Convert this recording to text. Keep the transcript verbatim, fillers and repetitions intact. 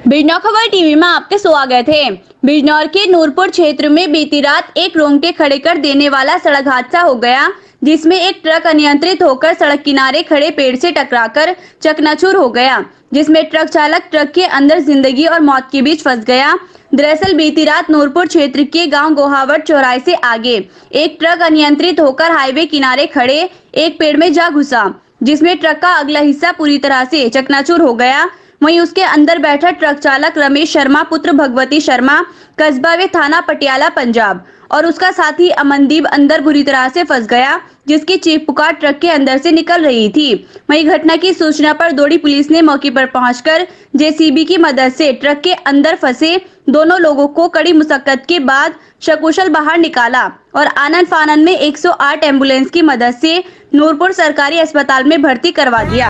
बिजनौर खबर टीवी में आपके स्वागत है। बिजनौर के नूरपुर क्षेत्र में बीती रात एक रोंगटे खड़े कर देने वाला सड़क हादसा हो गया, जिसमें एक ट्रक अनियंत्रित होकर सड़क किनारे खड़े पेड़ से टकराकर चकनाचूर हो गया, जिसमें ट्रक चालक ट्रक के अंदर जिंदगी और मौत के बीच फंस गया। दरअसल बीती रात नूरपुर क्षेत्र के गांव गोहावट चौराहे से आगे एक ट्रक अनियंत्रित होकर हाईवे किनारे खड़े एक पेड़ में जा घुसा, जिसमें ट्रक का अगला हिस्सा पूरी तरह से चकनाचूर हो गया। वहीं उसके अंदर बैठा ट्रक चालक रमेश शर्मा पुत्र भगवती शर्मा कस्बा व थाना पटियाला पंजाब और उसका साथी अमनदीप अंदर बुरी तरह से फंस गया, जिसकी चीख पुकार ट्रक के अंदर से निकल रही थी। वहीं घटना की सूचना पर दौड़ी पुलिस ने मौके पर पहुंचकर जेसीबी की मदद से ट्रक के अंदर फंसे दोनों लोगों को कड़ी मुशक्कत के बाद सकुशल बाहर निकाला और आनन फानन में एक सौ आठ एम्बुलेंस की मदद से नूरपुर सरकारी अस्पताल में भर्ती करवा दिया।